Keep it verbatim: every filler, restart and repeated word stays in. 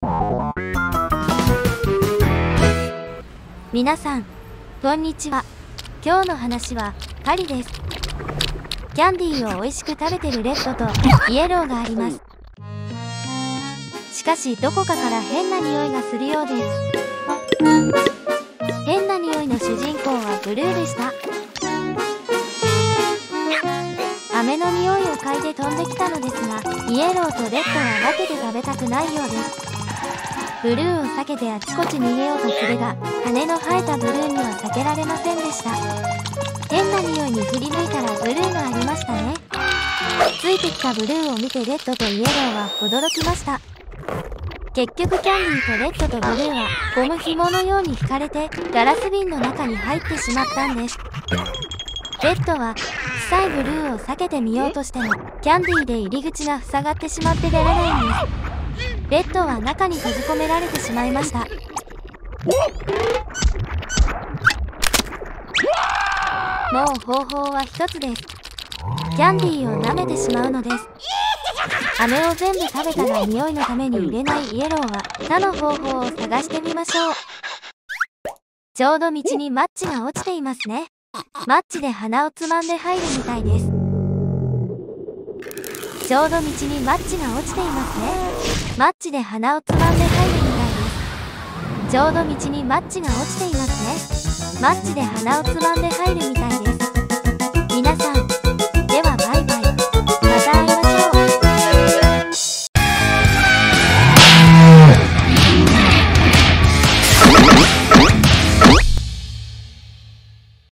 皆さんこんにちは。今日の話はパリです。キャンディーを美味しく食べてるレッドとイエローがあります。しかしどこかから変な匂いがするようです。変な匂いの主人公はブルーでした。飴の匂いを嗅いで飛んできたのですが、イエローとレッドは分けて食べたくないようです。ブルーを避けてあちこち逃げようとするが、羽の生えたブルーには避けられませんでした。変な匂いに振り向いたらブルーがありましたね。ついてきたブルーを見てレッドとイエローは驚きました。結局キャンディーとレッドとブルーはゴム紐のように引かれてガラス瓶の中に入ってしまったんです。レッドは臭いブルーを避けてみようとしても、キャンディーで入り口が塞がってしまって出れないんです。レッドは中に閉じ込められてしまいました。もう方法は一つです。キャンディーを舐めてしまうのです。飴を全部食べたが匂いのために入れないイエローは他の方法を探してみましょう。ちょうど道にマッチが落ちていますね。マッチで鼻をつまんで入るみたいです。ちょうど道にマッチが落ちていますね。マッチで鼻をつまんで入るみたいです。ちょうど道にマッチが落ちていますね。マッチで鼻をつまんで入るみたいです。